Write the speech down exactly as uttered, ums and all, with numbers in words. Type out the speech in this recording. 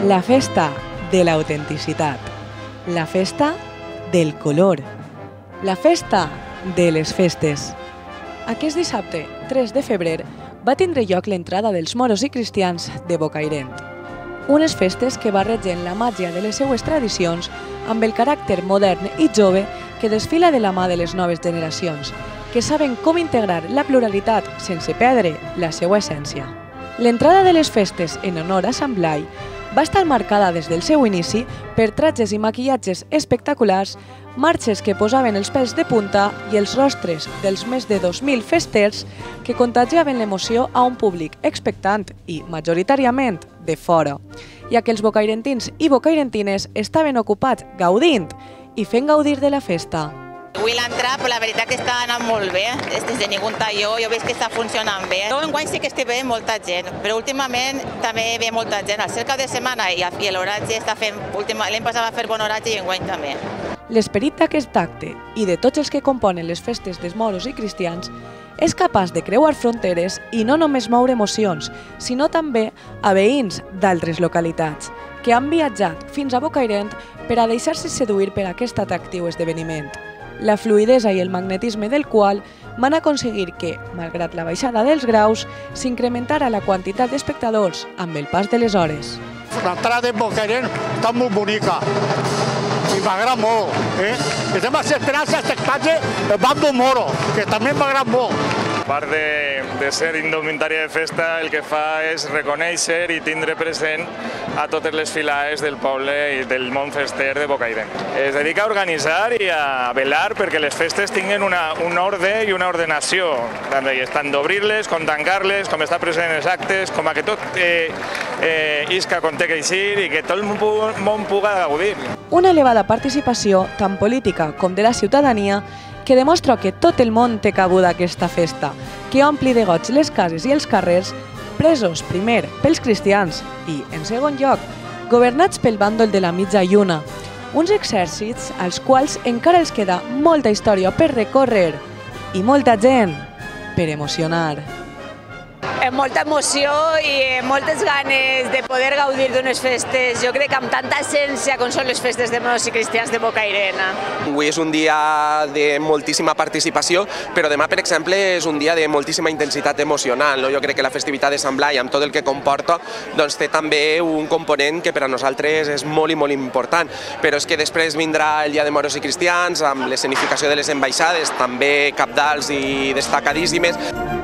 La festa de l'autenticitat, la festa del color, la festa de les festes. Aquest dissabte, tres de febrer, va tindre lloc l'entrada dels moros i cristians de Bocairent. Unes festes que barregen la màgia de les seues tradicions amb el caràcter modern i jove que desfila de la mà de les noves generacions, que saben com integrar la pluralitat sense perdre la seva essència. L'entrada de les festes en honor a Sant Blai va estar marcada des del seu inici per tratges i maquillatges espectaculars, marxes que posaven els pèls de punta i els rostres dels més de dos mil festers que contagiaven l'emoció a un públic expectant i, majoritàriament, de fora, ja que els bocairentins i bocairentines estaven ocupats gaudint i fent gaudir de la festa. Avui l'entrada, però la veritat que està anant molt bé, des de ningú talló, jo veig que està funcionant bé. Enguany sí que estic veient molta gent, però últimament també ve molta gent. Al ser cap de setmana i l'horatge està fent, l'any passat va fer bon horatge i enguany també. L'esperit d'aquest acte i de tots els que componen les festes dels moros i cristians és capaç de creuar fronteres i no només moure emocions, sinó també a veïns d'altres localitats que han viatjat fins a Bocairent per a deixar-se seduir per aquest atractiu esdeveniment, la fluïdesa i el magnetisme del qual van aconseguir que, malgrat la baixada dels graus, s'incrementara la quantitat d'espectadors amb el pas de les hores. L'entrada de Bocairent està molt bonica i m'agrada molt. Estem esperant l'espectatge del bando moro, que també m'agrada molt. A part de, de ser indumentària de festa, el que fa és reconèixer i tindre present a totes les filades del poble i del món fester de Bocairent. Es dedica a organitzar i a velar perquè les festes tinguin una, un ordre i una ordenació, tant d'obrir-les com tancar-les, com estar present en els actes, com a que tot eh, eh, isca com té que eixir i que tot el món puga gaudir. Una elevada participació, tant política com de la ciutadania, que demostra que tot el món té cabuda aquesta festa, que ompli de goig les cases i els carrers, presos, primer, pels cristians i, en segon lloc, governats pel bàndol de la mitja lluna, uns exèrcits als quals encara els queda molta història per recórrer i molta gent per emocionar. Molta emoció i moltes ganes de poder gaudir d'unes festes, jo crec que amb tanta essència com són les festes de moros i cristians de Bocairent. Avui és un dia de moltíssima participació, però demà, per exemple, és un dia de moltíssima intensitat emocional. Jo crec que la festivitat de Sant Blai, amb tot el que comporta, té també un component que per a nosaltres és molt i molt important. Però és que després vindrà el dia de moros i cristians, amb l'escenificació de les ambaixades, també cabdals i destacadíssimes.